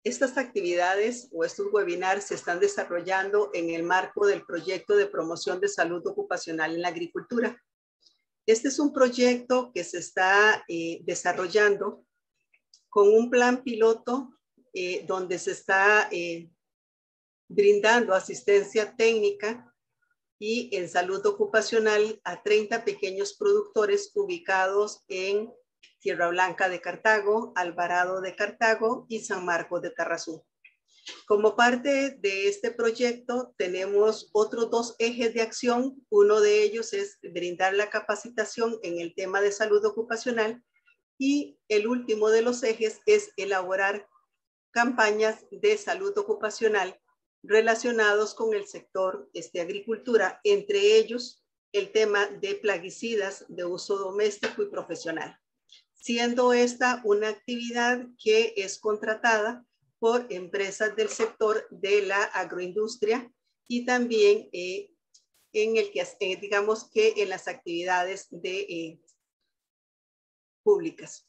Estas actividades o estos webinars se están desarrollando en el marco del proyecto de promoción de salud ocupacional en la agricultura. Este es un proyecto que se está desarrollando con un plan piloto donde se está brindando asistencia técnica y en salud ocupacional a 30 pequeños productores ubicados en Tierra Blanca de Cartago, Alvarado de Cartago y San Marcos de Tarrazú. Como parte de este proyecto tenemos otros dos ejes de acción. Uno de ellos es brindar la capacitación en el tema de salud ocupacional y el último de los ejes es elaborar campañas de salud ocupacional relacionados con el sector agricultura, entre ellos el tema de plaguicidas de uso doméstico y profesional, siendo esta una actividad que es contratada por empresas del sector de la agroindustria y también en el que digamos que en las actividades de públicas.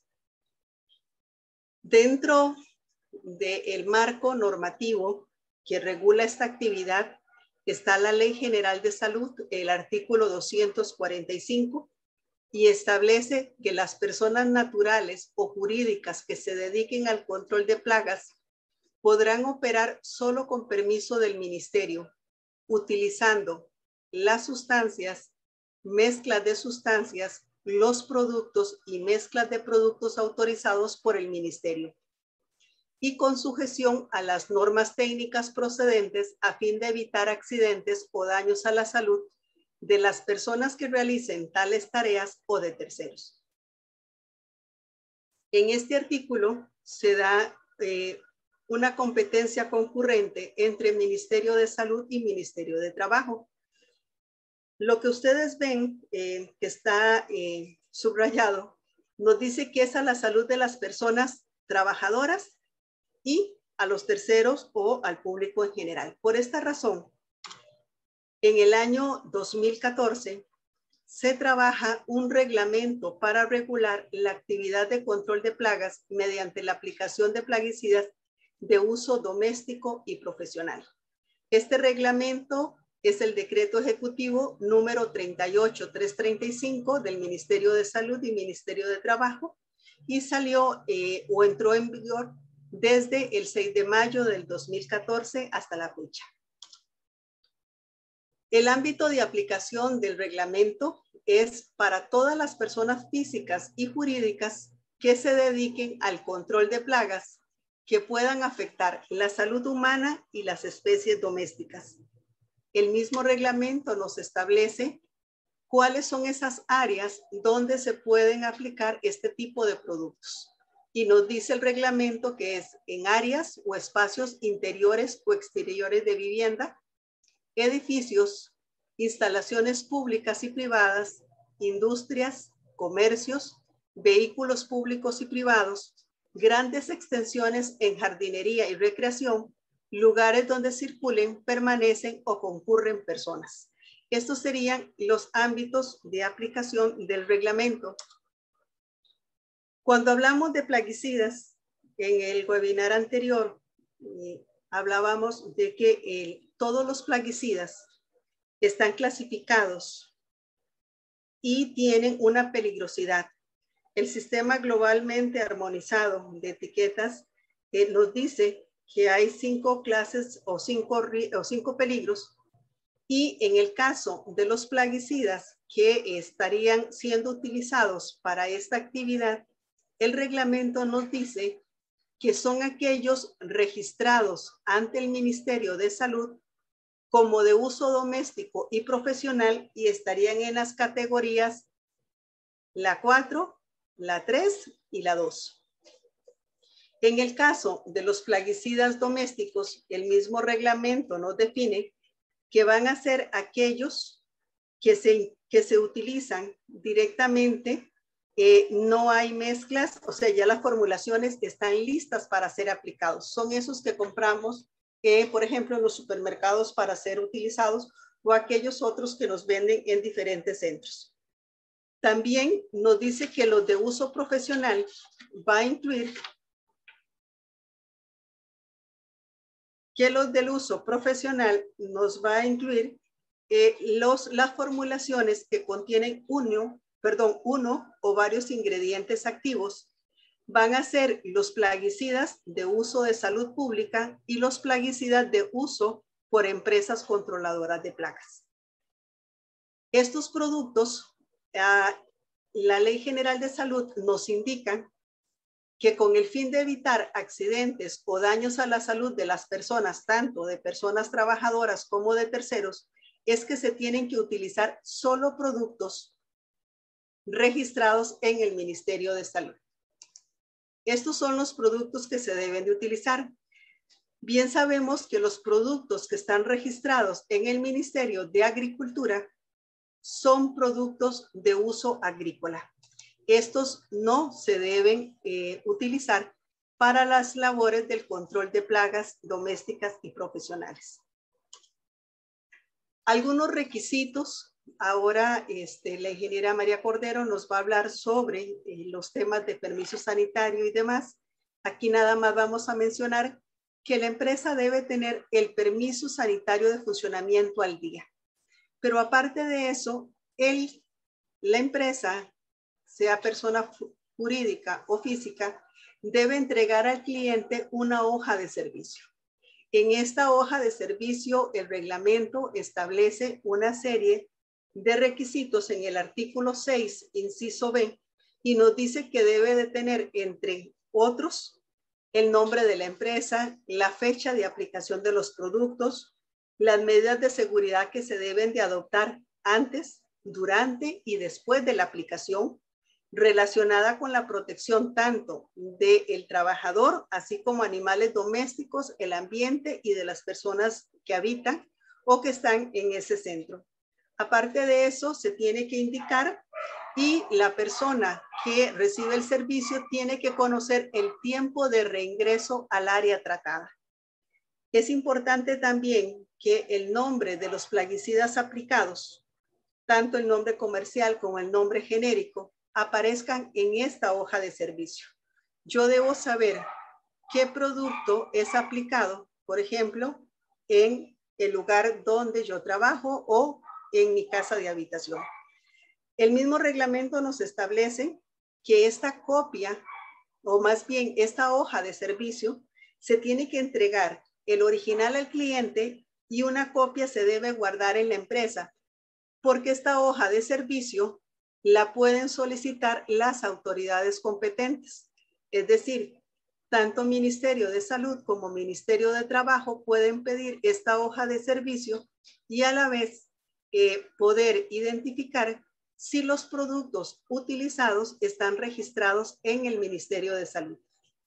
Dentro del marco normativo que regula esta actividad está la Ley General de Salud, el artículo 245, y establece que las personas naturales o jurídicas que se dediquen al control de plagas podrán operar solo con permiso del ministerio, utilizando las sustancias, mezclas de sustancias, los productos y mezclas de productos autorizados por el ministerio, y con sujeción a las normas técnicas procedentes a fin de evitar accidentes o daños a la salud de las personas que realicen tales tareas o de terceros. En este artículo se da una competencia concurrente entre Ministerio de Salud y Ministerio de Trabajo. Lo que ustedes ven que está subrayado nos dice que es a la salud de las personas trabajadoras y a los terceros o al público en general. Por esta razón, en el año 2014 se trabaja un reglamento para regular la actividad de control de plagas mediante la aplicación de plaguicidas de uso doméstico y profesional. Este reglamento es el decreto ejecutivo número 38335 del Ministerio de Salud y Ministerio de Trabajo y salió o entró en vigor desde el 6 de mayo del 2014 hasta la fecha. El ámbito de aplicación del reglamento es para todas las personas físicas y jurídicas que se dediquen al control de plagas que puedan afectar la salud humana y las especies domésticas. El mismo reglamento nos establece cuáles son esas áreas donde se pueden aplicar este tipo de productos. Y nos dice el reglamento que es en áreas o espacios interiores o exteriores de vivienda, edificios, instalaciones públicas y privadas, industrias, comercios, vehículos públicos y privados, grandes extensiones en jardinería y recreación, lugares donde circulen, permanecen o concurren personas. Estos serían los ámbitos de aplicación del reglamento. Cuando hablamos de plaguicidas, en el webinar anterior hablábamos de que todos los plaguicidas están clasificados y tienen una peligrosidad. El sistema globalmente armonizado de etiquetas nos dice que hay 5 clases o cinco peligros, y en el caso de los plaguicidas que estarían siendo utilizados para esta actividad, el reglamento nos dice que son aquellos registrados ante el Ministerio de Salud como de uso doméstico y profesional y estarían en las categorías la 4, la 3 y la 2. En el caso de los plaguicidas domésticos, el mismo reglamento nos define que van a ser aquellos que se utilizan directamente, no hay mezclas, o sea, ya las formulaciones están listas para ser aplicados. Son esos que compramos, por ejemplo, en los supermercados para ser utilizados o aquellos otros que nos venden en diferentes centros. También nos dice que los de uso profesional va a incluir que los del uso profesional nos va a incluir las formulaciones que contienen uno o varios ingredientes activos. Van a ser los plaguicidas de uso de salud pública y los plaguicidas de uso por empresas controladoras de plagas. Estos productos, la Ley General de Salud nos indica que con el fin de evitar accidentes o daños a la salud de las personas, tanto de personas trabajadoras como de terceros, es que se tienen que utilizar solo productos registrados en el Ministerio de Salud. Estos son los productos que se deben de utilizar. Bien sabemos que los productos que están registrados en el Ministerio de Agricultura son productos de uso agrícola. Estos no se deben utilizar para las labores del control de plagas domésticas y profesionales. Algunos requisitos. Ahora la ingeniera María Cordero nos va a hablar sobre los temas de permiso sanitario y demás. Aquí nada más vamos a mencionar que la empresa debe tener el permiso sanitario de funcionamiento al día. Pero aparte de eso, la empresa, sea persona jurídica o física, debe entregar al cliente una hoja de servicio. En esta hoja de servicio, el reglamento establece una serie de requisitos en el artículo 6, inciso B, y nos dice que debe de tener, entre otros, el nombre de la empresa, la fecha de aplicación de los productos, las medidas de seguridad que se deben de adoptar antes, durante y después de la aplicación, relacionada con la protección tanto del trabajador, así como animales domésticos, el ambiente y de las personas que habitan o que están en ese centro. Aparte de eso, se tiene que indicar y la persona que recibe el servicio tiene que conocer el tiempo de reingreso al área tratada. Es importante también que el nombre de los plaguicidas aplicados, tanto el nombre comercial como el nombre genérico, aparezcan en esta hoja de servicio. Yo debo saber qué producto es aplicado, por ejemplo, en el lugar donde yo trabajo o en mi casa de habitación. El mismo reglamento nos establece que esta copia, o más bien esta hoja de servicio, se tiene que entregar el original al cliente y una copia se debe guardar en la empresa, porque esta hoja de servicio la pueden solicitar las autoridades competentes. Es decir, tanto Ministerio de Salud como Ministerio de Trabajo pueden pedir esta hoja de servicio y a la vez poder identificar si los productos utilizados están registrados en el Ministerio de Salud.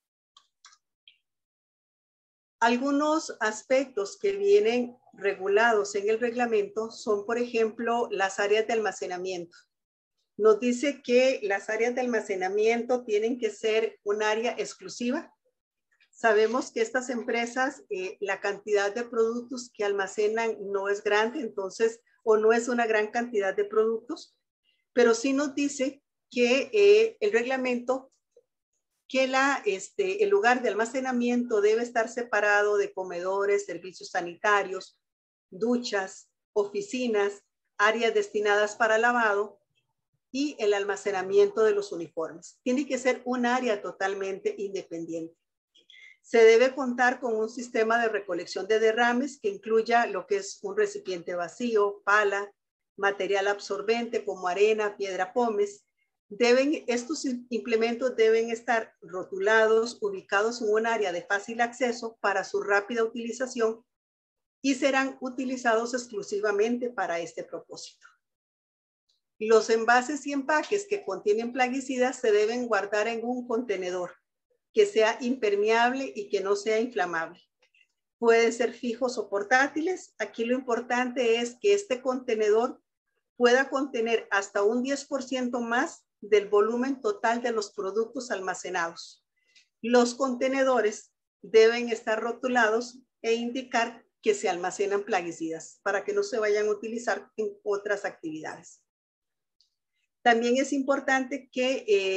Algunos aspectos que vienen regulados en el reglamento son, por ejemplo, las áreas de almacenamiento. Nos dice que las áreas de almacenamiento tienen que ser un área exclusiva. Sabemos que estas empresas, la cantidad de productos que almacenan no es grande, entonces, o no es una gran cantidad de productos, pero sí nos dice que el reglamento, que el lugar de almacenamiento debe estar separado de comedores, servicios sanitarios, duchas, oficinas, áreas destinadas para lavado y el almacenamiento de los uniformes. Tiene que ser un área totalmente independiente. Se debe contar con un sistema de recolección de derrames que incluya lo que es un recipiente vacío, pala, material absorbente como arena, piedra, pómez. Estos implementos deben estar rotulados, ubicados en un área de fácil acceso para su rápida utilización y serán utilizados exclusivamente para este propósito. Los envases y empaques que contienen plaguicidas se deben guardar en un contenedor que sea impermeable y que no sea inflamable. Pueden ser fijos o portátiles. Aquí lo importante es que este contenedor pueda contener hasta un 10% más del volumen total de los productos almacenados. Los contenedores deben estar rotulados e indicar que se almacenan plaguicidas para que no se vayan a utilizar en otras actividades. También es importante que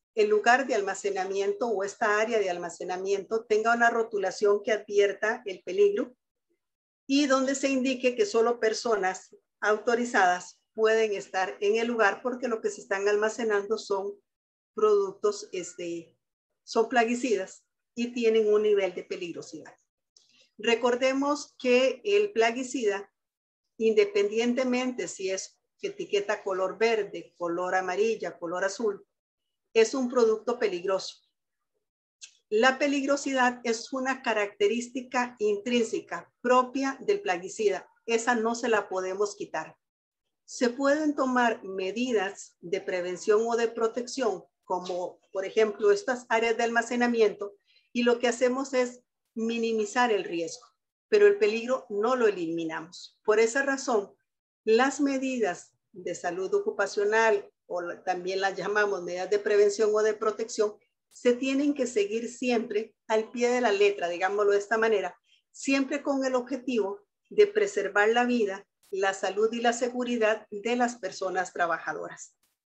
el lugar de almacenamiento o esta área de almacenamiento tenga una rotulación que advierta el peligro y donde se indique que solo personas autorizadas pueden estar en el lugar porque lo que se están almacenando son productos, son plaguicidas y tienen un nivel de peligrosidad. Recordemos que el plaguicida, independientemente si es etiqueta color verde, color amarilla, color azul, es un producto peligroso. La peligrosidad es una característica intrínseca propia del plaguicida. Esa no se la podemos quitar. Se pueden tomar medidas de prevención o de protección, como por ejemplo estas áreas de almacenamiento, y lo que hacemos es minimizar el riesgo, pero el peligro no lo eliminamos. Por esa razón, las medidas de salud ocupacional, o también las llamamos medidas de prevención o de protección, se tienen que seguir siempre al pie de la letra, digámoslo de esta manera, siempre con el objetivo de preservar la vida, la salud y la seguridad de las personas trabajadoras.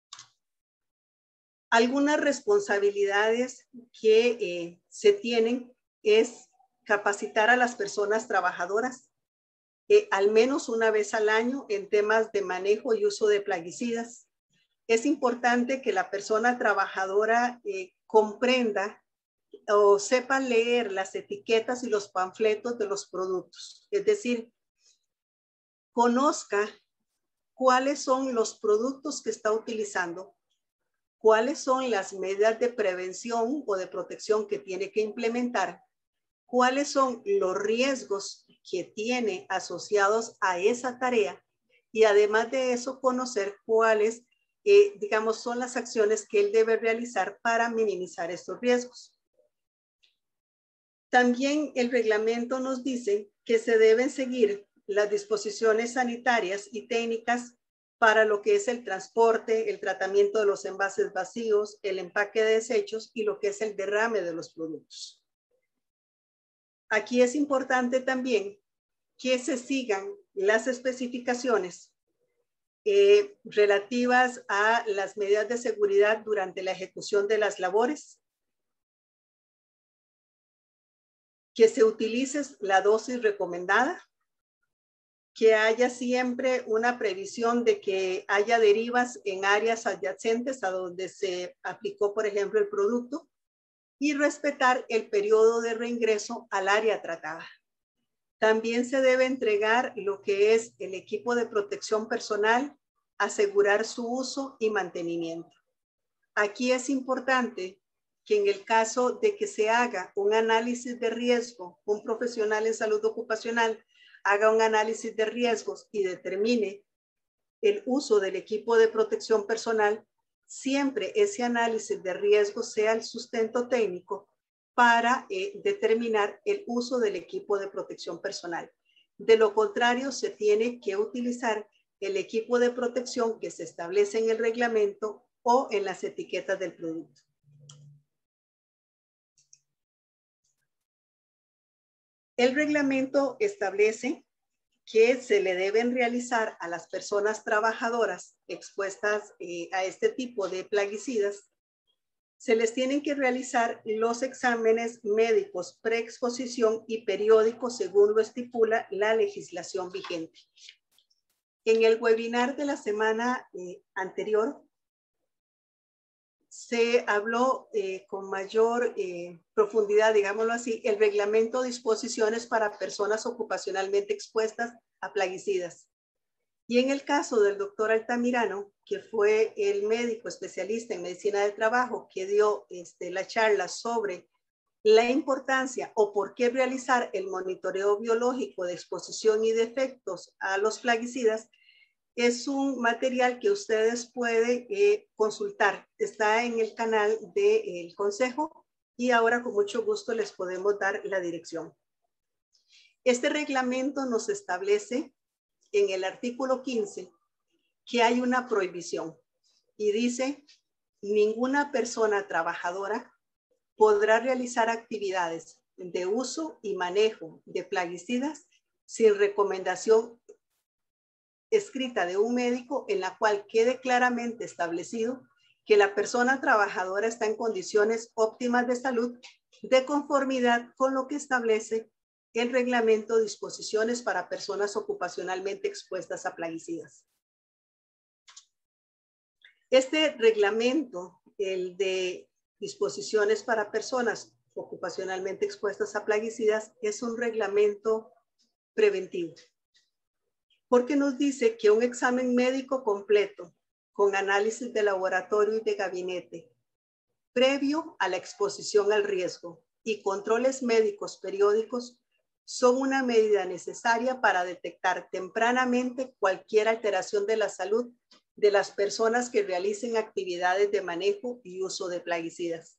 Algunas responsabilidades que se tienen es capacitar a las personas trabajadoras al menos una vez al año en temas de manejo y uso de plaguicidas. Es importante que la persona trabajadora comprenda o sepa leer las etiquetas y los panfletos de los productos. Es decir, conozca cuáles son los productos que está utilizando, cuáles son las medidas de prevención o de protección que tiene que implementar, cuáles son los riesgos que tiene asociados a esa tarea y además de eso conocer cuáles, digamos, son las acciones que él debe realizar para minimizar estos riesgos. También el reglamento nos dice que se deben seguir las disposiciones sanitarias y técnicas para lo que es el transporte, el tratamiento de los envases vacíos, el empaque de desechos y lo que es el derrame de los productos. Aquí es importante también que se sigan las especificaciones relativas a las medidas de seguridad durante la ejecución de las labores, que se utilice la dosis recomendada, que haya siempre una previsión de que haya derivas en áreas adyacentes a donde se aplicó, por ejemplo, el producto, y respetar el periodo de reingreso al área tratada. También se debe entregar lo que es el equipo de protección personal, asegurar su uso y mantenimiento. Aquí es importante que en el caso de que se haga un análisis de riesgo, un profesional en salud ocupacional haga un análisis de riesgos y determine el uso del equipo de protección personal, siempre ese análisis de riesgo sea el sustento técnico para determinar el uso del equipo de protección personal. De lo contrario, se tiene que utilizar el equipo de protección que se establece en el reglamento o en las etiquetas del producto. El reglamento establece que se le deben realizar a las personas trabajadoras expuestas a este tipo de plaguicidas, se les tienen que realizar los exámenes médicos preexposición y periódicos según lo estipula la legislación vigente. En el webinar de la semana anterior se habló con mayor profundidad, digámoslo así, el reglamento de disposiciones para personas ocupacionalmente expuestas a plaguicidas. Y en el caso del doctor Altamirano, que fue el médico especialista en medicina del trabajo que dio la charla sobre la importancia o por qué realizar el monitoreo biológico de exposición y de efectos a los plaguicidas, es un material que ustedes pueden consultar. Está en el canal del Consejo y ahora con mucho gusto les podemos dar la dirección. Este reglamento nos establece en el artículo 15 que hay una prohibición y dice: ninguna persona trabajadora podrá realizar actividades de uso y manejo de plaguicidas sin recomendación escrita de un médico en la cual quede claramente establecido que la persona trabajadora está en condiciones óptimas de salud de conformidad con lo que establece el reglamento de disposiciones para personas ocupacionalmente expuestas a plaguicidas. Este reglamento, el de disposiciones para personas ocupacionalmente expuestas a plaguicidas, es un reglamento preventivo, porque nos dice que un examen médico completo con análisis de laboratorio y de gabinete previo a la exposición al riesgo y controles médicos periódicos son una medida necesaria para detectar tempranamente cualquier alteración de la salud de las personas que realicen actividades de manejo y uso de plaguicidas.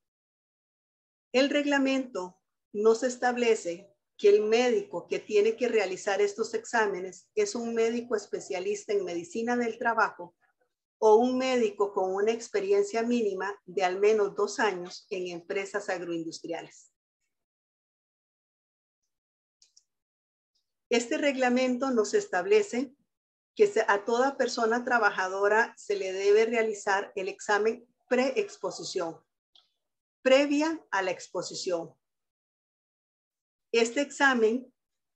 El reglamento nos establece que el médico que tiene que realizar estos exámenes es un médico especialista en medicina del trabajo o un médico con una experiencia mínima de al menos 2 años en empresas agroindustriales. Este reglamento nos establece que a toda persona trabajadora se le debe realizar el examen preexposición, previa a la exposición. Este examen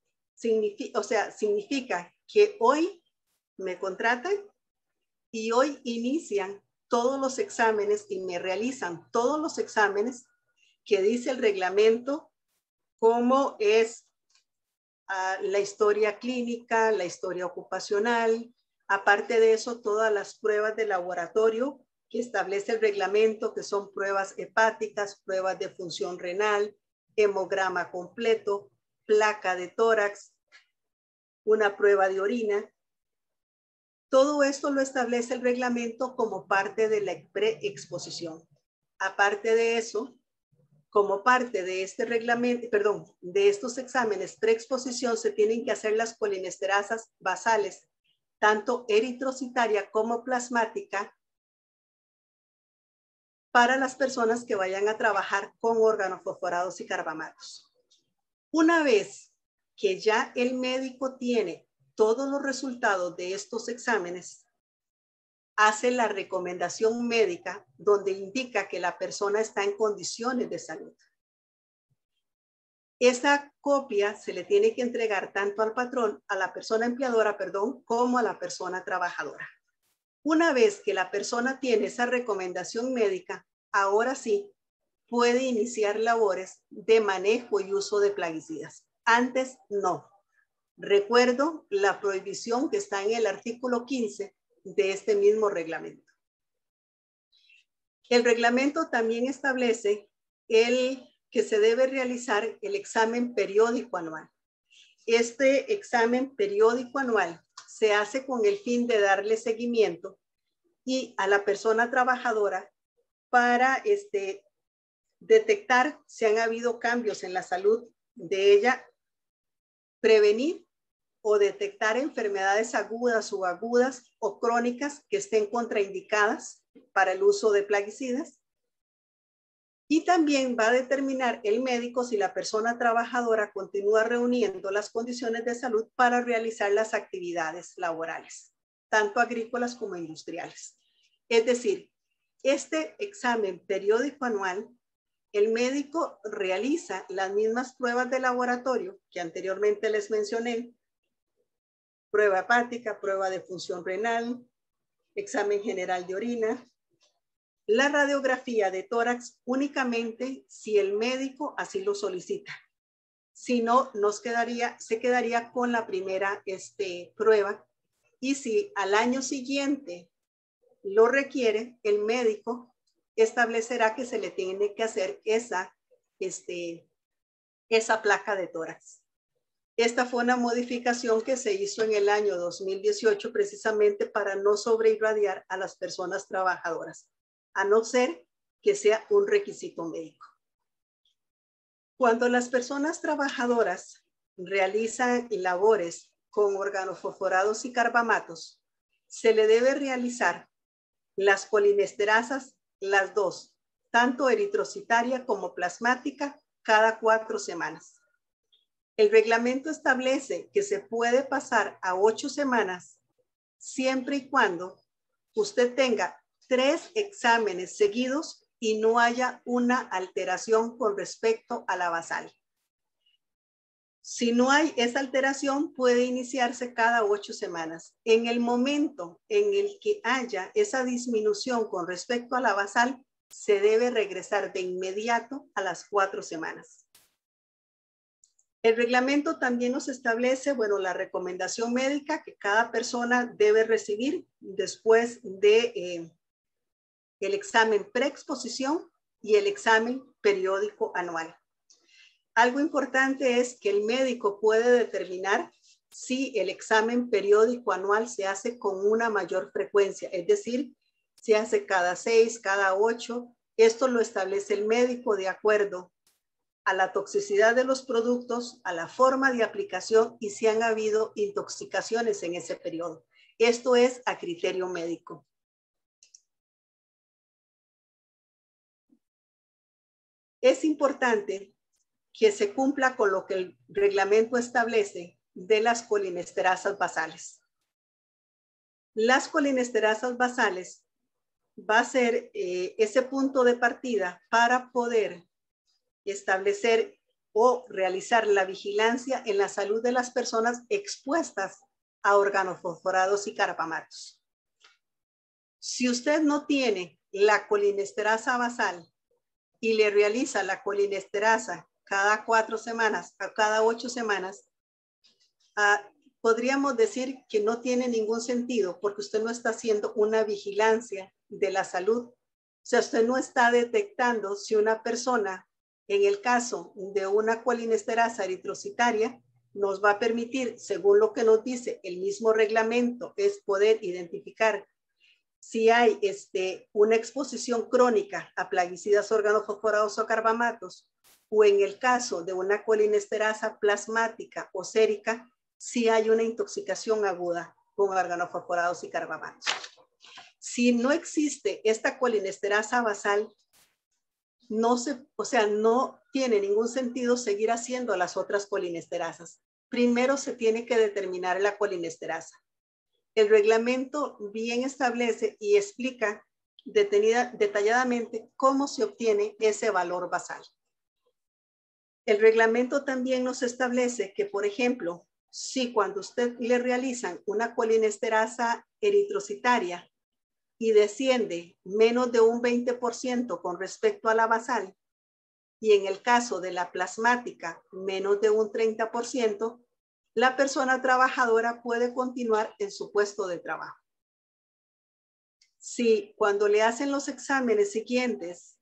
significa que hoy me contratan y hoy inician todos los exámenes y me realizan todos los exámenes que dice el reglamento, como es la historia clínica, la historia ocupacional, aparte de eso, todas las pruebas de laboratorio que establece el reglamento, que son pruebas hepáticas, pruebas de función renal, hemograma completo, placa de tórax, una prueba de orina. Todo esto lo establece el reglamento como parte de la preexposición. Aparte de eso, como parte de este reglamento, de estos exámenes preexposición, se tienen que hacer las colinesterasas basales, tanto eritrocitaria como plasmática, para las personas que vayan a trabajar con organofosforados y carbamatos. Una vez que ya el médico tiene todos los resultados de estos exámenes, hace la recomendación médica donde indica que la persona está en condiciones de salud. Esa copia se le tiene que entregar tanto al patrón, a la persona empleadora, como a la persona trabajadora. Una vez que la persona tiene esa recomendación médica, ahora sí puede iniciar labores de manejo y uso de plaguicidas. Antes no. Recuerdo la prohibición que está en el artículo 15 de este mismo reglamento. El reglamento también establece que se debe realizar el examen periódico anual. Este examen periódico anual se hace con el fin de darle seguimiento y a la persona trabajadora para detectar si han habido cambios en la salud de ella, prevenir o detectar enfermedades agudas, subagudas o crónicas que estén contraindicadas para el uso de plaguicidas. Y también va a determinar el médico si la persona trabajadora continúa reuniendo las condiciones de salud para realizar las actividades laborales, tanto agrícolas como industriales. Es decir, este examen periódico anual, el médico realiza las mismas pruebas de laboratorio que anteriormente les mencioné: prueba hepática, prueba de función renal, examen general de orina, la radiografía de tórax únicamente si el médico así lo solicita. Si no, se quedaría con la primera prueba, y si al año siguiente lo requiere, el médico establecerá que se le tiene que hacer esa placa de tórax. Esta fue una modificación que se hizo en el año 2018 precisamente para no sobreirradiar a las personas trabajadoras, a no ser que sea un requisito médico. Cuando las personas trabajadoras realizan labores con organofosforados y carbamatos, se le debe realizar las colinesterasas, las dos, tanto eritrocitaria como plasmática, cada 4 semanas. El reglamento establece que se puede pasar a 8 semanas siempre y cuando usted tenga 3 exámenes seguidos y no haya una alteración con respecto a la basal. Si no hay esa alteración, puede iniciarse cada 8 semanas. En el momento en el que haya esa disminución con respecto a la basal, se debe regresar de inmediato a las 4 semanas. El reglamento también nos establece, bueno, la recomendación médica que cada persona debe recibir después de el examen preexposición y el examen periódico anual. Algo importante es que el médico puede determinar si el examen periódico anual se hace con una mayor frecuencia, es decir, se hace cada 6, cada 8. Esto lo establece el médico de acuerdo a la toxicidad de los productos, a la forma de aplicación y si han habido intoxicaciones en ese periodo. Esto es a criterio médico. Es importante que se cumpla con lo que el reglamento establece de las colinesterasas basales. Las colinesterasas basales va a ser ese punto de partida para poder establecer o realizar la vigilancia en la salud de las personas expuestas a organofosforados y carbamatos. Si usted no tiene la colinesterasa basal y le realiza la colinesterasa cada 4 semanas, a cada 8 semanas, podríamos decir que no tiene ningún sentido porque usted no está haciendo una vigilancia de la salud. O sea, usted no está detectando si una persona, en el caso de una colinesterasa eritrocitaria, nos va a permitir, según lo que nos dice el mismo reglamento, es poder identificar si hay una exposición crónica a plaguicidas organofosforados o carbamatos, o en el caso de una colinesterasa plasmática o sérica, si hay una intoxicación aguda con organofosforados y carbamatos. Si no existe esta colinesterasa basal, no tiene ningún sentido seguir haciendo las otras colinesterasas. Primero se tiene que determinar la colinesterasa. El reglamento bien establece y explica detalladamente cómo se obtiene ese valor basal. El reglamento también nos establece que, por ejemplo, si cuando usted le realizan una colinesterasa eritrocitaria y desciende menos de un 20% con respecto a la basal, y en el caso de la plasmática menos de un 30%, la persona trabajadora puede continuar en su puesto de trabajo. Si cuando le hacen los exámenes siguientes,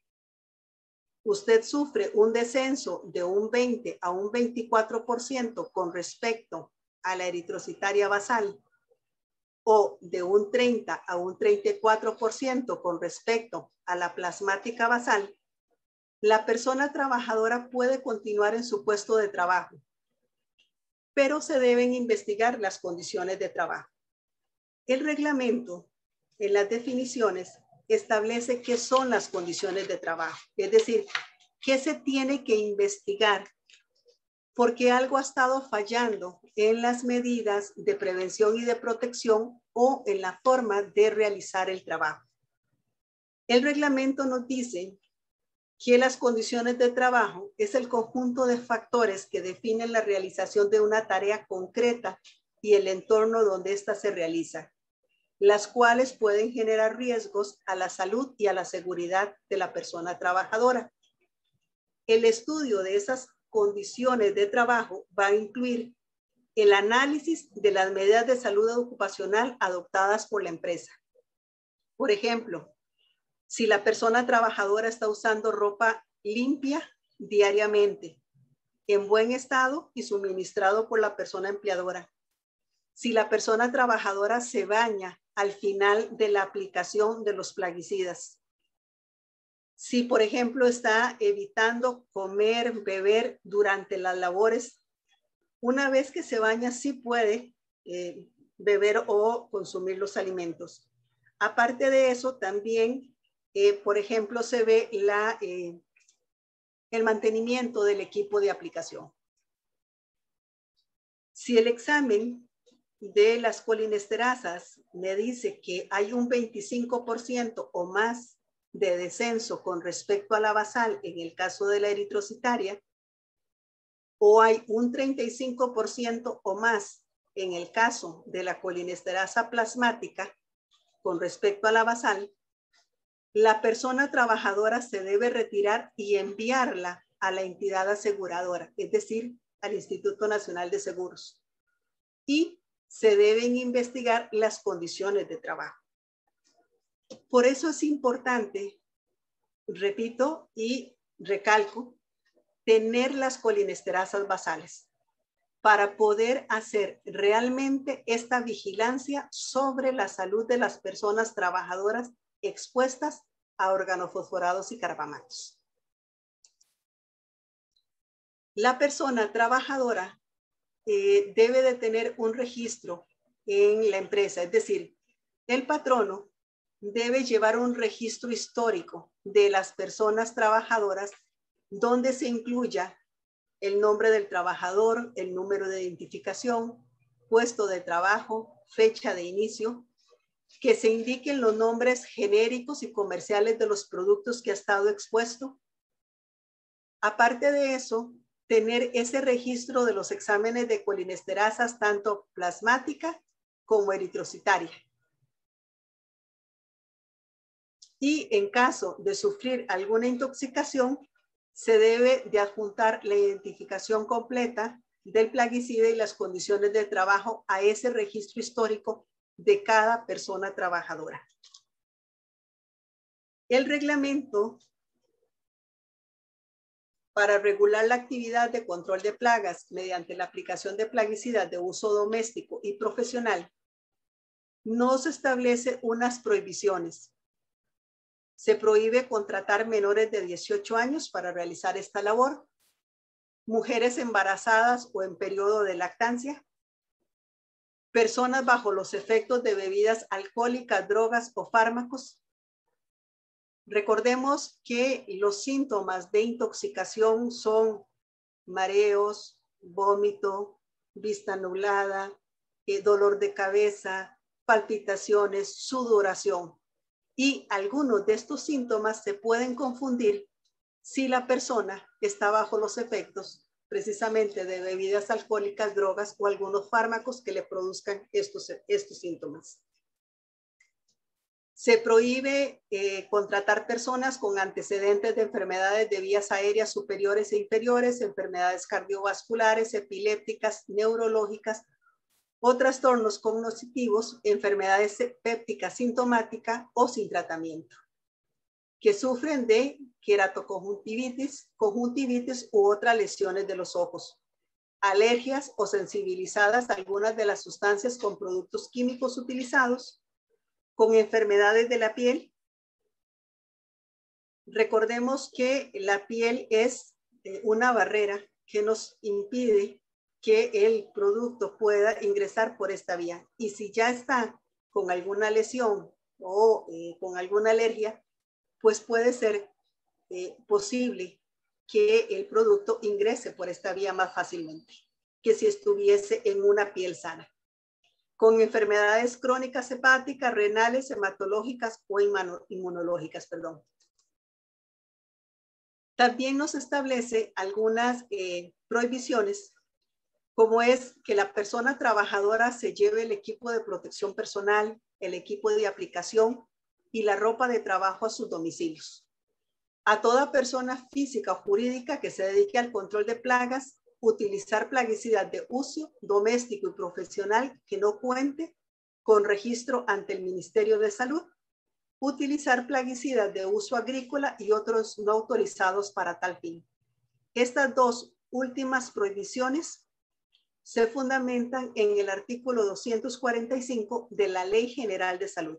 usted sufre un descenso de un 20 a un 24% con respecto a la eritrocitaria basal, o de un 30 a un 34% con respecto a la plasmática basal, la persona trabajadora puede continuar en su puesto de trabajo, pero se deben investigar las condiciones de trabajo. El reglamento, en las definiciones, establece qué son las condiciones de trabajo, es decir, qué se tiene que investigar porque algo ha estado fallando en las medidas de prevención y de protección o en la forma de realizar el trabajo. El reglamento nos dice que las condiciones de trabajo es el conjunto de factores que definen la realización de una tarea concreta y el entorno donde ésta se realiza, las cuales pueden generar riesgos a la salud y a la seguridad de la persona trabajadora. El estudio de esas condiciones de trabajo va a incluir el análisis de las medidas de salud ocupacional adoptadas por la empresa. Por ejemplo, si la persona trabajadora está usando ropa limpia diariamente, en buen estado y suministrado por la persona empleadora. Si la persona trabajadora se baña al final de la aplicación de los plaguicidas. Si, por ejemplo, está evitando comer, beber durante las labores, una vez que se baña sí puede beber o consumir los alimentos. Aparte de eso, también, por ejemplo, se ve el mantenimiento del equipo de aplicación. Si el examen de las colinesterasas me dice que hay un 25% o más de descenso con respecto a la basal en el caso de la eritrocitaria, o hay un 35% o más en el caso de la colinesterasa plasmática con respecto a la basal, la persona trabajadora se debe retirar y enviarla a la entidad aseguradora, es decir, al Instituto Nacional de Seguros. Y se deben investigar las condiciones de trabajo. Por eso es importante, repito y recalco, tener las colinesterasas basales para poder hacer realmente esta vigilancia sobre la salud de las personas trabajadoras expuestas a organofosforados y carbamatos. La persona trabajadora debe de tener un registro en la empresa, es decir, el patrono debe llevar un registro histórico de las personas trabajadoras donde se incluya el nombre del trabajador, el número de identificación, puesto de trabajo, fecha de inicio, que se indiquen los nombres genéricos y comerciales de los productos que ha estado expuesto. Aparte de eso, tener ese registro de los exámenes de colinesterasas, tanto plasmática como eritrocitaria. Y en caso de sufrir alguna intoxicación, se debe de adjuntar la identificación completa del plaguicida y las condiciones de trabajo a ese registro histórico de cada persona trabajadora. El reglamento para regular la actividad de control de plagas mediante la aplicación de plaguicidas de uso doméstico y profesional nos establece unas prohibiciones. Se prohíbe contratar menores de 18 años para realizar esta labor, mujeres embarazadas o en periodo de lactancia, personas bajo los efectos de bebidas alcohólicas, drogas o fármacos. Recordemos que los síntomas de intoxicación son mareos, vómito, vista nublada, dolor de cabeza, palpitaciones, sudoración. Y algunos de estos síntomas se pueden confundir si la persona está bajo los efectos precisamente de bebidas alcohólicas, drogas o algunos fármacos que le produzcan estos síntomas. Se prohíbe contratar personas con antecedentes de enfermedades de vías aéreas superiores e inferiores, enfermedades cardiovasculares, epilépticas, neurológicas o trastornos cognitivos, enfermedades pépticas sintomáticas o sin tratamiento, que sufren de queratoconjuntivitis, conjuntivitis u otras lesiones de los ojos, alergias o sensibilizadas a algunas de las sustancias con productos químicos utilizados, con enfermedades de la piel. Recordemos que la piel es una barrera que nos impide que el producto pueda ingresar por esta vía. Y si ya está con alguna lesión o con alguna alergia, pues puede ser posible que el producto ingrese por esta vía más fácilmente que si estuviese en una piel sana. Con enfermedades crónicas hepáticas, renales, hematológicas o inmunológicas, perdón. También nos establece algunas prohibiciones, como es que la persona trabajadora se lleve el equipo de protección personal, el equipo de aplicación y la ropa de trabajo a sus domicilios. A toda persona física o jurídica que se dedique al control de plagas, utilizar plaguicidas de uso doméstico y profesional que no cuente con registro ante el Ministerio de Salud, utilizar plaguicidas de uso agrícola y otros no autorizados para tal fin. Estas dos últimas prohibiciones se fundamentan en el artículo 245 de la Ley General de Salud.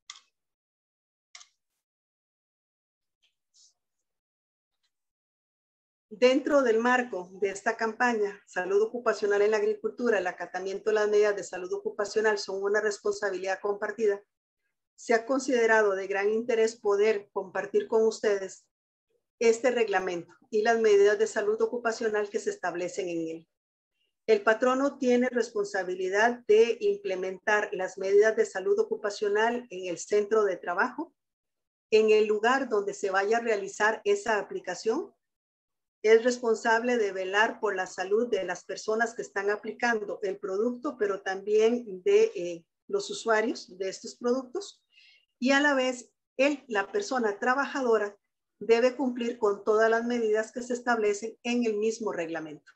Dentro del marco de esta campaña, Salud Ocupacional en la Agricultura, el acatamiento de las medidas de salud ocupacional son una responsabilidad compartida. Se ha considerado de gran interés poder compartir con ustedes este reglamento y las medidas de salud ocupacional que se establecen en él. El patrono tiene responsabilidad de implementar las medidas de salud ocupacional en el centro de trabajo, en el lugar donde se vaya a realizar esa aplicación. Es responsable de velar por la salud de las personas que están aplicando el producto, pero también de los usuarios de estos productos. Y a la vez, la persona trabajadora, debe cumplir con todas las medidas que se establecen en el mismo reglamento.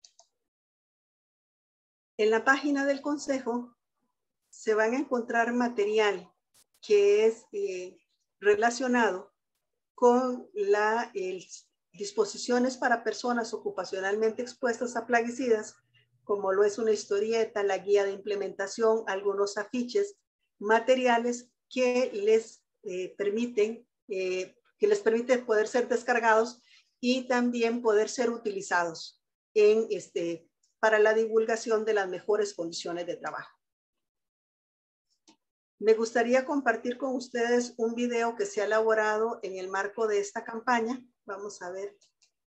En la página del Consejo se van a encontrar material que es relacionado con las disposiciones para personas ocupacionalmente expuestas a plaguicidas, como lo es una historieta, la guía de implementación, algunos afiches, materiales que les permiten poder ser descargados y también poder ser utilizados para la divulgación de las mejores condiciones de trabajo. Me gustaría compartir con ustedes un video que se ha elaborado en el marco de esta campaña. Vamos a ver.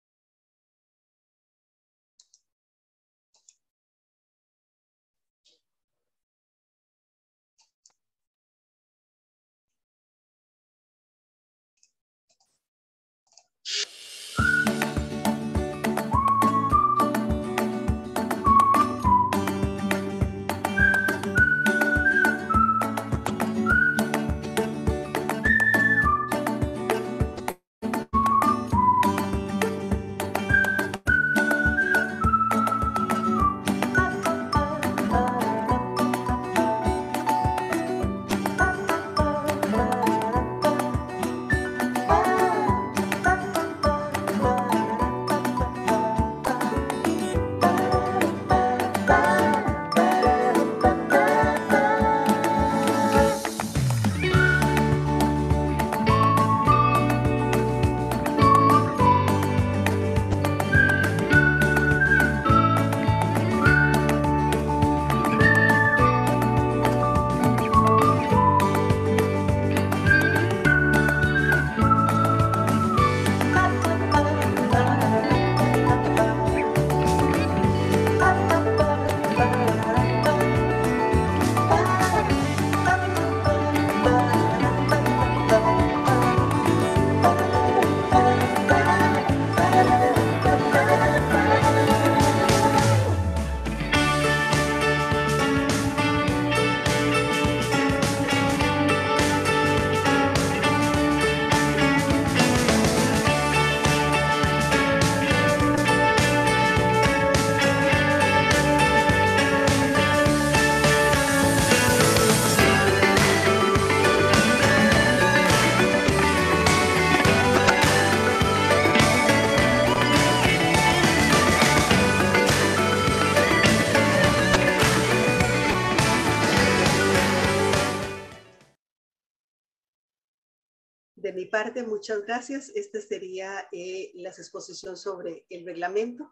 De mi parte, muchas gracias. Esta sería la exposición sobre el reglamento.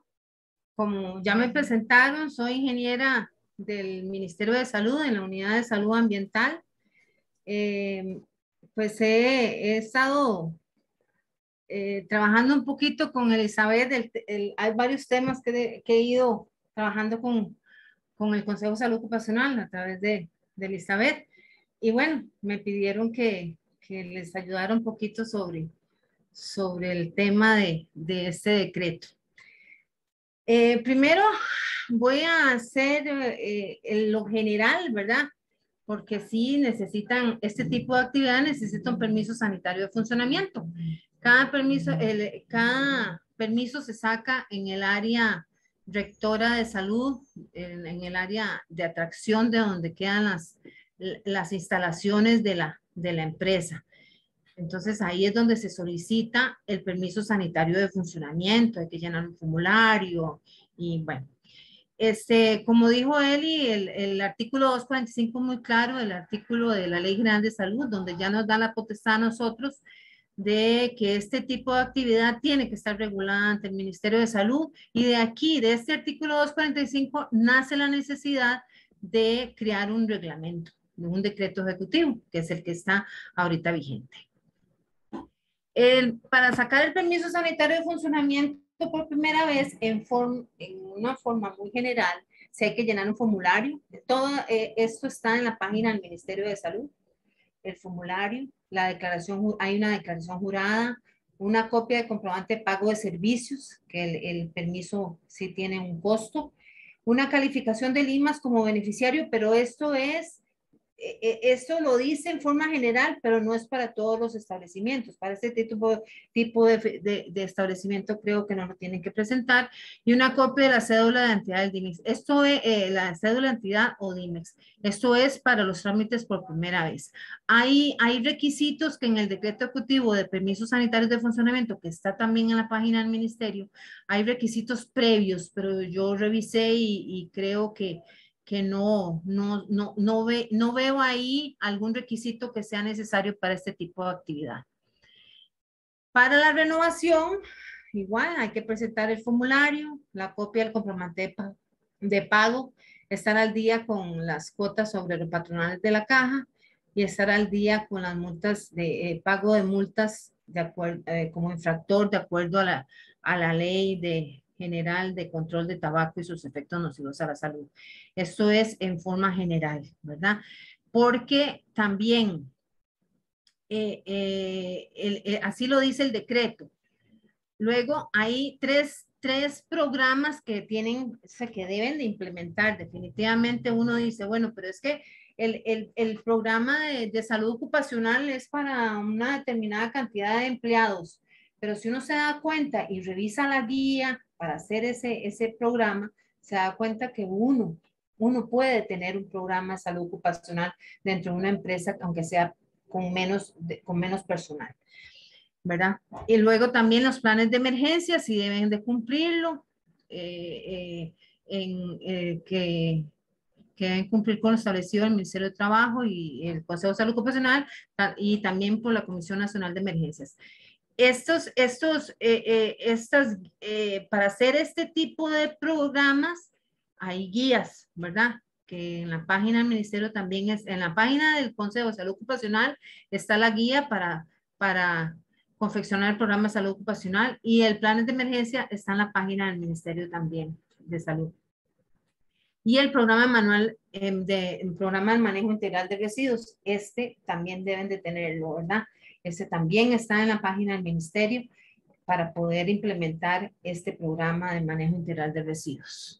Como ya me presentaron, soy ingeniera del Ministerio de Salud en la Unidad de Salud Ambiental. Pues he estado trabajando un poquito con Elizabeth. Hay varios temas que he ido trabajando con el Consejo de Salud Ocupacional a través de Elizabeth. Y bueno, me pidieron que les ayudara un poquito sobre el tema de este decreto. Primero voy a hacer lo general, ¿verdad? Porque sí necesitan, este tipo de actividad necesita un permiso sanitario de funcionamiento. Cada permiso se saca en el área rectora de salud, en el área de atracción de donde quedan las instalaciones de la empresa. Entonces ahí es donde se solicita el permiso sanitario de funcionamiento, hay que llenar un formulario y bueno. Como dijo Eli, el artículo 245 muy claro, el artículo de la Ley General de Salud, donde ya nos da la potestad a nosotros de que este tipo de actividad tiene que estar regulada ante el Ministerio de Salud, y de aquí, de este artículo 245, nace la necesidad de crear un reglamento, un decreto ejecutivo, que es el que está ahorita vigente. Para sacar el permiso sanitario de funcionamiento por primera vez en una forma muy general, si hay que llenar un formulario. Todo esto está en la página del Ministerio de Salud. El formulario, la declaración, hay una declaración jurada, una copia de comprobante de pago de servicios, que el permiso sí tiene un costo, una calificación del IMAS como beneficiario, pero esto lo dice en forma general, pero no es para todos los establecimientos. Para este tipo de establecimiento creo que no lo tienen que presentar. Y una copia de la cédula de identidad del DIMEX. Esto es la cédula de identidad o DIMEX. Esto es para los trámites por primera vez. Hay requisitos que en el decreto ejecutivo de permisos sanitarios de funcionamiento, que está también en la página del ministerio, hay requisitos previos, pero yo revisé y creo que no veo ahí algún requisito que sea necesario para este tipo de actividad. Para la renovación, igual hay que presentar el formulario, la copia del comprobante de pago, estar al día con las cuotas sobre los patronales de la caja y estar al día con las multas de pago de multas de acuerdo, como infractor de acuerdo a la ley general de control de tabaco y sus efectos nocivos a la salud. Esto es en forma general, ¿verdad? Porque también, así lo dice el decreto. Luego hay tres programas que deben de implementar. Definitivamente uno dice, bueno, pero es que el programa de salud ocupacional es para una determinada cantidad de empleados, pero si uno se da cuenta y revisa la guía para hacer ese programa, se da cuenta que uno puede tener un programa de salud ocupacional dentro de una empresa, aunque sea con menos personal, ¿verdad? Y luego también los planes de emergencia, si deben de cumplirlo, que deben cumplir con lo establecido el Ministerio de Trabajo y el Consejo de Salud Ocupacional y también por la Comisión Nacional de Emergencias. Para hacer este tipo de programas hay guías, ¿verdad? Que en la página del Ministerio también en la página del Consejo de Salud Ocupacional está la guía para confeccionar el programa de salud ocupacional y el plan de emergencia está en la página del Ministerio también de Salud. Y el programa manual el programa de manejo integral de residuos, también deben de tenerlo, ¿verdad? También está en la página del Ministerio para poder implementar este programa de manejo integral de residuos.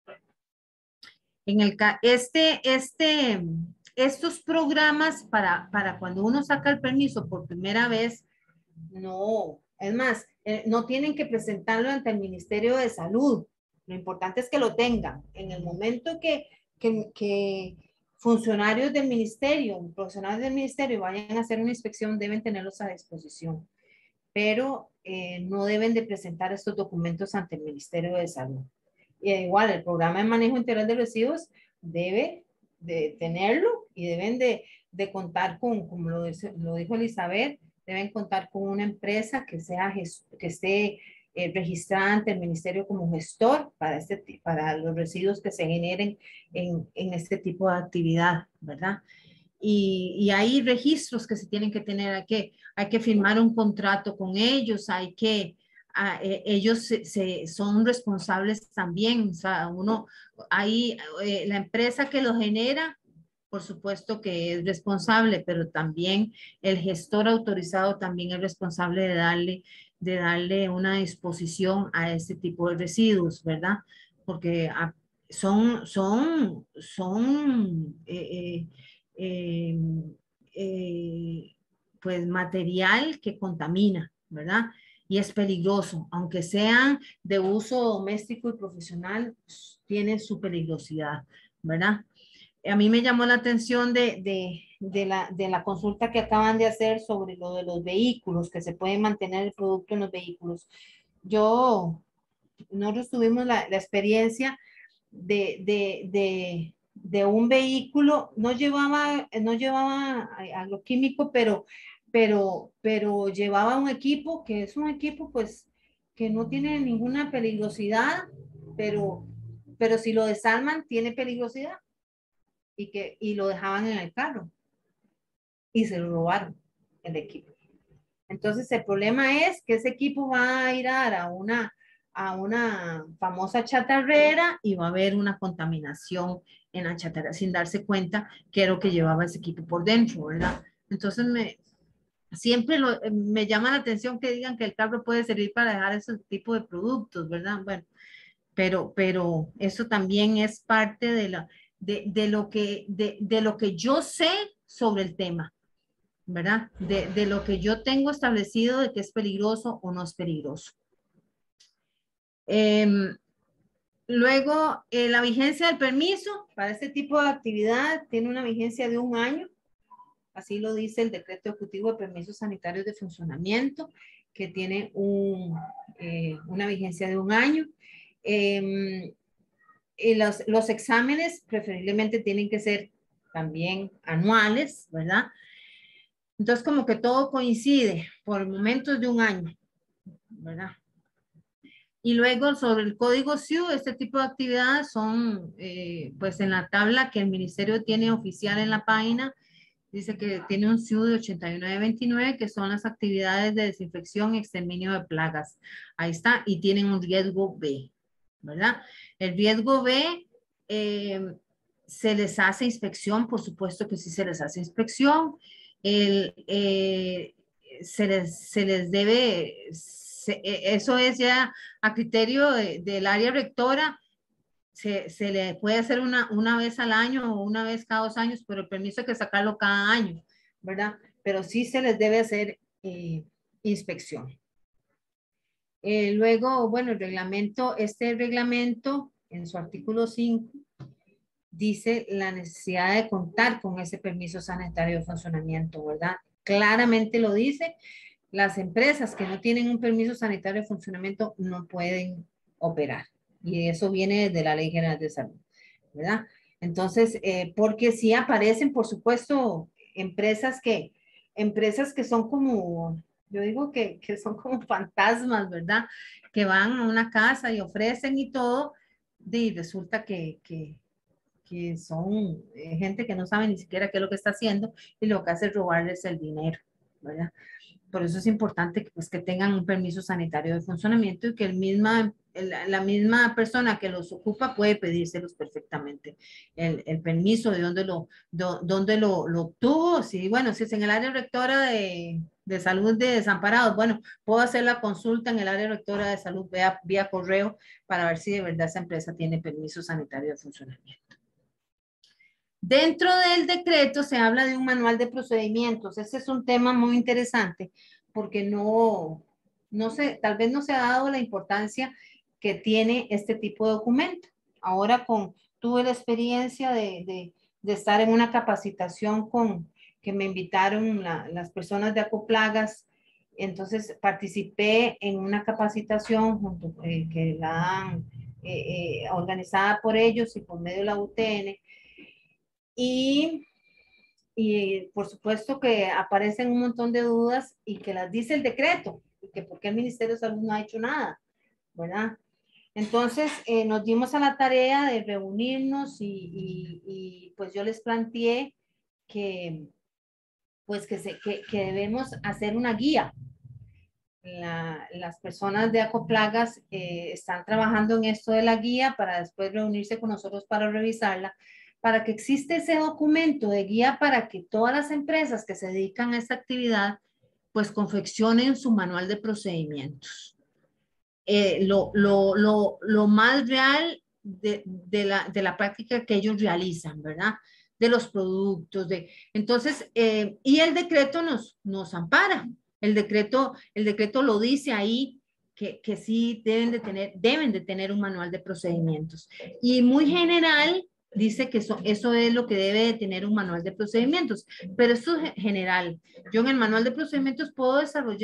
Estos programas para cuando uno saca el permiso por primera vez, no, es más, no tienen que presentarlo ante el Ministerio de Salud. Lo importante es que lo tengan. En el momento que funcionarios del ministerio, profesionales del ministerio vayan a hacer una inspección, deben tenerlos a disposición. Pero no deben de presentar estos documentos ante el Ministerio de Salud. Y igual, el programa de manejo integral de residuos debe de tenerlo y deben de contar con, como lo dijo Elizabeth, deben contar con una empresa que esté registrada ante el ministerio como gestor para los residuos que se generen en este tipo de actividad, ¿verdad? Y hay registros que se tienen que tener, hay que firmar un contrato con ellos, ellos son responsables también, o sea, la empresa que lo genera, por supuesto que es responsable, pero también el gestor autorizado también es responsable de darle una disposición a este tipo de residuos, ¿verdad? Porque son eh, pues material que contamina, ¿verdad? Y es peligroso, aunque sean de uso doméstico y profesional, tienen su peligrosidad, ¿verdad? A mí me llamó la atención de la consulta que acaban de hacer sobre lo de los vehículos, que se puede mantener el producto en los vehículos. Nosotros tuvimos la experiencia de un vehículo, no llevaba agroquímico, pero llevaba un equipo que es un equipo pues que no tiene ninguna peligrosidad, pero si lo desarman tiene peligrosidad y lo dejaban en el carro y se lo robaron el equipo. Entonces el problema es que ese equipo va a ir a dar a una famosa chatarrera y va a haber una contaminación en la chatarra sin darse cuenta que era lo que llevaba ese equipo por dentro, ¿verdad? Entonces siempre me llama la atención que digan que el carro puede servir para dejar ese tipo de productos, ¿verdad? Bueno, pero eso también es parte de lo que yo sé sobre el tema, ¿verdad? De lo que yo tengo establecido de que es peligroso o no es peligroso. Luego, la vigencia del permiso para este tipo de actividad tiene una vigencia de 1 año. Así lo dice el decreto ejecutivo de permisos sanitarios de funcionamiento, que tiene una vigencia de 1 año. Y los exámenes preferiblemente tienen que ser también anuales, ¿verdad? Entonces, como que todo coincide por momentos de 1 año, ¿verdad? Y luego sobre el código SIU, este tipo de actividades son, pues en la tabla que el ministerio tiene oficial en la página, dice que tiene un SIU de 8929, que son las actividades de desinfección y exterminio de plagas. Ahí está, y tienen un riesgo B, ¿verdad? El riesgo B, se les hace inspección, por supuesto que sí se les hace inspección. Se les debe, eso es ya a criterio del área rectora. Se le puede hacer una vez al año o una vez cada 2 años, pero el permiso hay que sacarlo cada año, ¿verdad? Pero sí se les debe hacer inspección. Luego, bueno, este reglamento en su artículo 5 dice la necesidad de contar con ese permiso sanitario de funcionamiento, ¿verdad? Claramente lo dice. Las empresas que no tienen un permiso sanitario de funcionamiento no pueden operar. Y eso viene de la Ley General de Salud, ¿verdad? Entonces, porque sí aparecen, por supuesto, empresas que son como, yo digo que son como fantasmas, ¿verdad? Que van a una casa y ofrecen y todo, y resulta que son gente que no sabe ni siquiera qué es lo que está haciendo y lo que hace es robarles el dinero, ¿verdad? Por eso es importante que, pues, que tengan un permiso sanitario de funcionamiento y que la misma persona que los ocupa puede pedírselos perfectamente. El permiso de dónde lo obtuvo. Si, bueno, si es en el área rectora de salud de desamparados, bueno, puedo hacer la consulta en el área rectora de salud vía correo para ver si de verdad esa empresa tiene permiso sanitario de funcionamiento. Dentro del decreto se habla de un manual de procedimientos. Ese es un tema muy interesante porque tal vez no se ha dado la importancia que tiene este tipo de documento. Ahora tuve la experiencia de estar en una capacitación que me invitaron las personas de Acoplagas. Entonces participé en una capacitación que la han organizada por ellos y por medio de la UTN. Y por supuesto que aparecen un montón de dudas y que las dice el decreto, y que por qué el Ministerio de Salud no ha hecho nada, ¿verdad? Entonces nos dimos a la tarea de reunirnos y pues yo les planteé que debemos hacer una guía. Las personas de Acoplagas están trabajando en esto de la guía para después reunirse con nosotros para revisarla, para que exista ese documento de guía para que todas las empresas que se dedican a esta actividad pues confeccionen su manual de procedimientos. Lo más real de la práctica que ellos realizan, ¿verdad? De los productos. Entonces, y el decreto nos ampara. El decreto lo dice ahí que sí deben de tener un manual de procedimientos. Y muy general dice que eso es lo que debe de tener un manual de procedimientos, pero esto es general. Yo en el manual de procedimientos puedo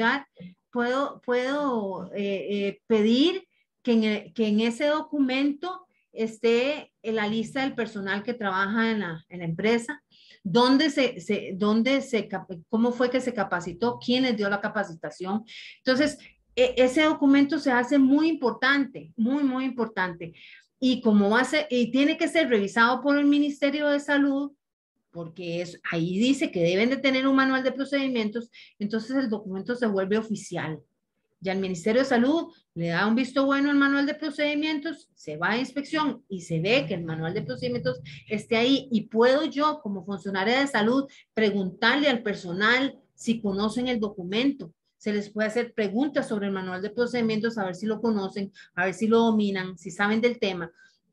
pedir que en ese documento esté en la lista del personal que trabaja en la empresa, cómo fue que se capacitó, quién les dio la capacitación. Entonces, ese documento se hace muy importante, muy, muy importante. Y y tiene que ser revisado por el Ministerio de Salud, porque ahí dice que deben de tener un manual de procedimientos, entonces el documento se vuelve oficial, Ya el Ministerio de Salud le da un visto bueno al manual de procedimientos, se va a inspección y se ve que el manual de procedimientos esté ahí, y puedo yo como funcionaria de salud preguntarle al personal si conocen el documento. Se les puede hacer preguntas sobre el manual de procedimientos, a ver si lo conocen, a ver si lo dominan, si saben del tema.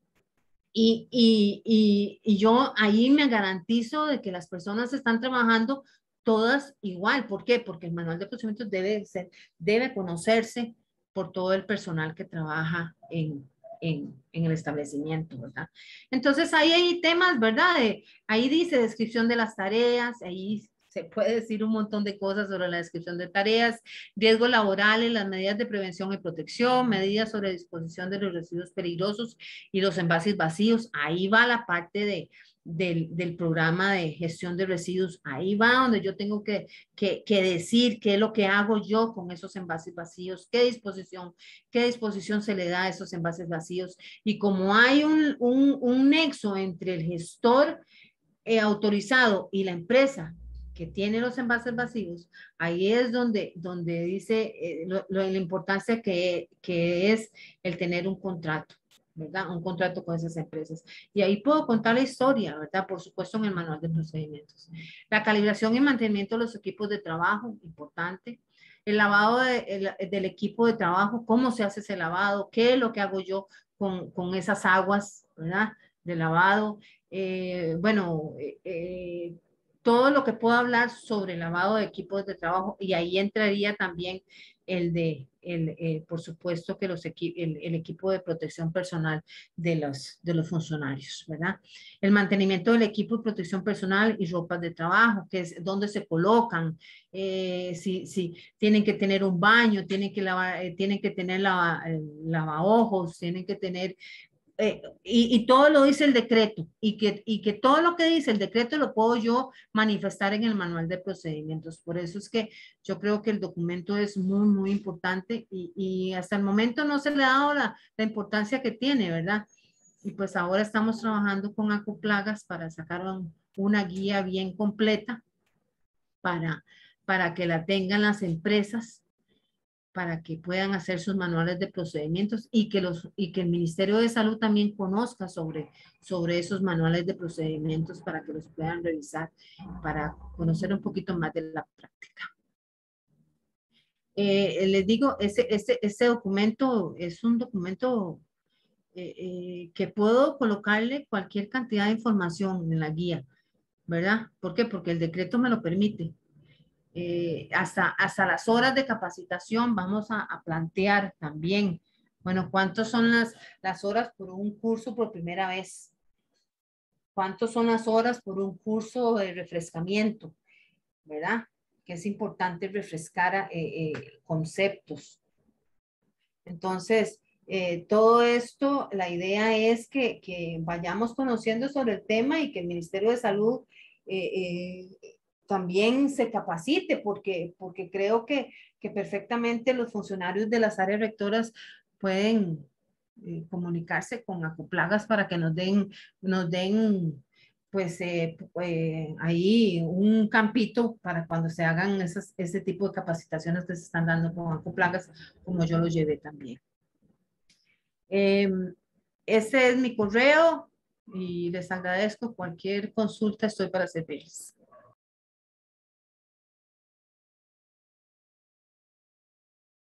Y yo ahí me garantizo de que las personas están trabajando todas igual. ¿Por qué? Porque el manual de procedimientos debe conocerse por todo el personal que trabaja en el establecimiento, ¿verdad? Entonces ahí hay temas, ¿verdad? Ahí dice descripción de las tareas, ahí se puede decir un montón de cosas sobre la descripción de tareas, riesgos laborales, las medidas de prevención y protección, medidas sobre disposición de los residuos peligrosos y los envases vacíos. Ahí va la parte del programa de gestión de residuos. Ahí va donde yo tengo que decir qué es lo que hago yo con esos envases vacíos, qué disposición se le da a esos envases vacíos. Y como hay un nexo entre el gestor autorizado y la empresa que tiene los envases vacíos, ahí es donde dice la importancia que es el tener un contrato, ¿verdad? Un contrato con esas empresas. Y ahí puedo contar la historia, ¿verdad? Por supuesto, en el manual de procedimientos. La calibración y mantenimiento de los equipos de trabajo, importante. El lavado del equipo de trabajo, cómo se hace ese lavado, qué es lo que hago yo con esas aguas, ¿verdad? De lavado. Bueno, todo lo que puedo hablar sobre el lavado de equipos de trabajo, y ahí entraría también por supuesto que el equipo de protección personal de los funcionarios, ¿verdad? El mantenimiento del equipo de protección personal y ropas de trabajo, que es donde se colocan, si tienen que tener un baño, tienen que tener lavaojos, tienen que tener y todo lo dice el decreto, y que todo lo que dice el decreto lo puedo yo manifestar en el manual de procedimientos. Por eso es que yo creo que el documento es muy, muy importante, y hasta el momento no se le ha dado la importancia que tiene, ¿verdad? Y pues ahora estamos trabajando con Acoplagas para sacar una guía bien completa para que la tengan las empresas, para que puedan hacer sus manuales de procedimientos, y que el Ministerio de Salud también conozca sobre esos manuales de procedimientos, para que los puedan revisar, para conocer un poquito más de la práctica. Les digo, ese documento es un documento que puedo colocarle cualquier cantidad de información en la guía, ¿verdad? ¿Por qué? Porque el decreto me lo permite. Hasta las horas de capacitación vamos a plantear también, bueno, ¿cuántas son las horas por un curso por primera vez? ¿Cuántas son las horas por un curso de refrescamiento? ¿Verdad? Que es importante refrescar conceptos. Entonces, todo esto, la idea es que vayamos conociendo sobre el tema, y que el Ministerio de Salud también se capacite, porque creo que perfectamente los funcionarios de las áreas rectoras pueden comunicarse con Acoplagas para que nos den pues ahí un campito para cuando se hagan ese tipo de capacitaciones que se están dando con Acoplagas, como yo lo llevé también. Ese es mi correo, y les agradezco. Cualquier consulta estoy para servirles.